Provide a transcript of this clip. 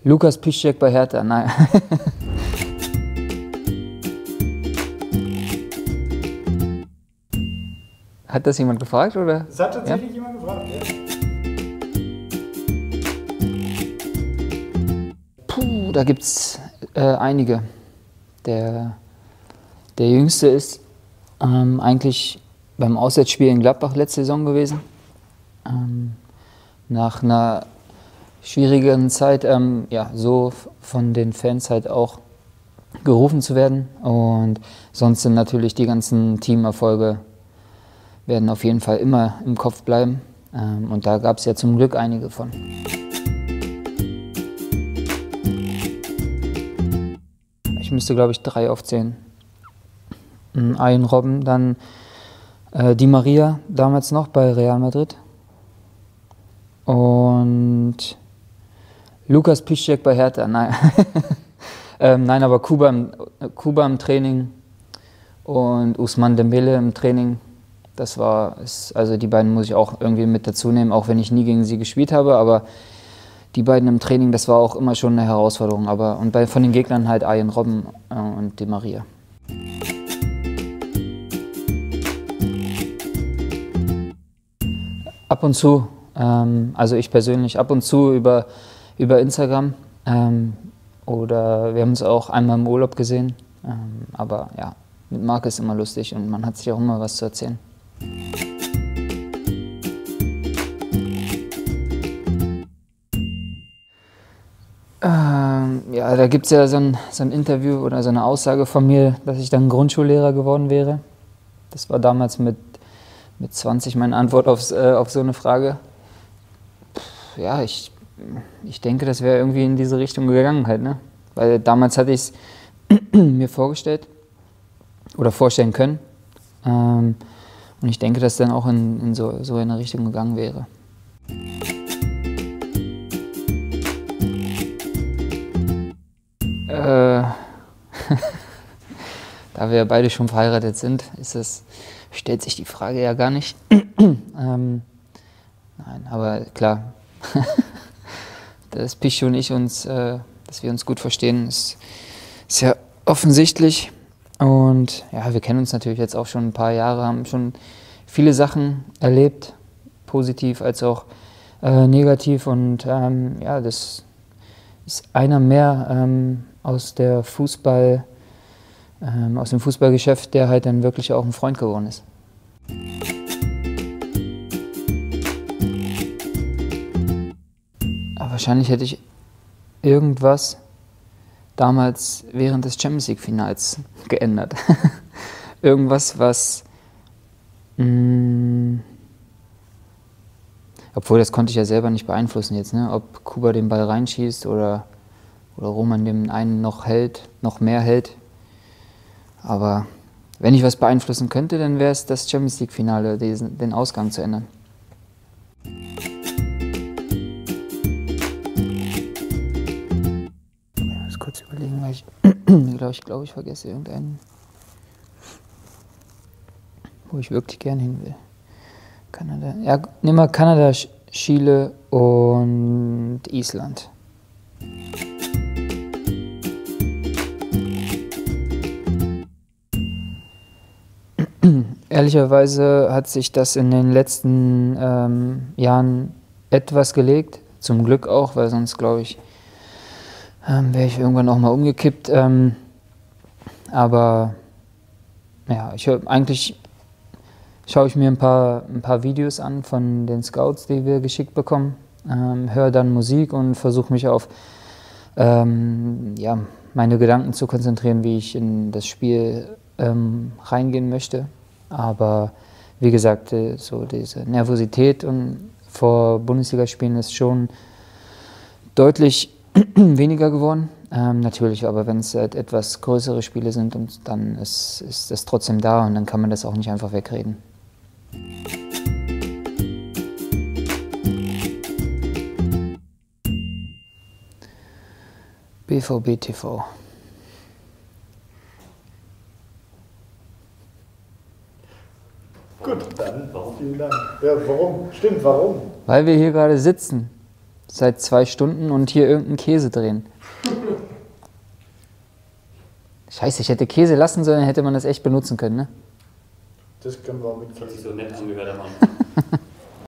Lukas Piszczek bei Hertha, nein. Hat das jemand gefragt, oder? Das hat tatsächlich jemand gefragt, ja. Puh, da gibt's einige. Der jüngste ist eigentlich beim Auswärtsspiel in Gladbach letzte Saison gewesen. Nach einer schwierigen Zeit, ja, so von den Fans halt auch gerufen zu werden. Und sonst sind natürlich die ganzen Teamerfolge werden auf jeden Fall immer im Kopf bleiben. Und da gab es ja zum Glück einige von. Ich müsste, glaube ich, 3 aufzählen. Arjen Robben, dann Di Maria, damals noch bei Real Madrid. Und Lukas Piszczek bei Hertha, nein. Nein, aber Kuba im Training und Ousmane Dembele im Training. Also die beiden muss ich auch irgendwie mit dazu nehmen, auch wenn ich nie gegen sie gespielt habe. Aber die beiden im Training, das war auch immer schon eine Herausforderung. Und von den Gegnern halt Arjen Robben und Di Maria. Ab und zu, also ich persönlich, ab und zu über Instagram. Oder wir haben uns auch einmal im Urlaub gesehen. Aber ja, mit Marc ist immer lustig und man hat sich auch immer was zu erzählen. Ja, da gibt es ja so ein Interview oder so eine Aussage von mir, dass ich dann Grundschullehrer geworden wäre. Das war damals mit 20 meine Antwort auf so eine Frage. Ja, ich denke, das wäre irgendwie in diese Richtung gegangen halt, ne? Weil damals hatte ich es mir vorgestellt oder vorstellen können. Und ich denke, dass dann auch in so eine Richtung gegangen wäre. Da wir beide schon verheiratet sind, stellt sich die Frage ja gar nicht. Nein, aber klar, dass Pichu und ich dass wir uns gut verstehen, ist ja offensichtlich. Und ja, wir kennen uns natürlich jetzt auch schon ein paar Jahre, haben schon viele Sachen erlebt, positiv als auch negativ. Und ja, das ist einer mehr aus dem Fußballgeschäft, der halt dann wirklich auch ein Freund geworden ist. Aber wahrscheinlich hätte ich irgendwas damals während des Champions League Finals geändert. Irgendwas, was... obwohl, das konnte ich ja selber nicht beeinflussen jetzt, ne? Ob Kuba den Ball reinschießt oder Roman den einen noch mehr hält. Aber wenn ich was beeinflussen könnte, dann wäre es das Champions League Finale, den Ausgang zu ändern. Ich muss kurz überlegen, weil ich glaube, ich vergesse irgendeinen, wo ich wirklich gern hin will. Kanada. Ja, nimm mal Kanada, Chile und Island. Ehrlicherweise hat sich das in den letzten Jahren etwas gelegt. Zum Glück auch, weil sonst, glaube ich, wäre ich irgendwann auch mal umgekippt. Aber ja, eigentlich schaue ich mir ein paar Videos an von den Scouts, die wir geschickt bekommen, höre dann Musik und versuche mich auf ja, meine Gedanken zu konzentrieren, wie ich in das Spiel reingehen möchte. Aber wie gesagt, so diese Nervosität vor Bundesligaspielen ist schon deutlich weniger geworden. Natürlich, aber wenn es halt etwas größere Spiele sind, dann ist es trotzdem da und dann kann man das auch nicht einfach wegreden. BVB TV. Gut, dann vielen Dank. Ja, warum? Stimmt, warum? Weil wir hier gerade sitzen. seit 2 Stunden und hier irgendeinen Käse drehen. Scheiße, ich hätte Käse lassen sollen, hätte man das echt benutzen können, ne? Das können wir auch mit. Das hat sich so nett angehört am Anfang.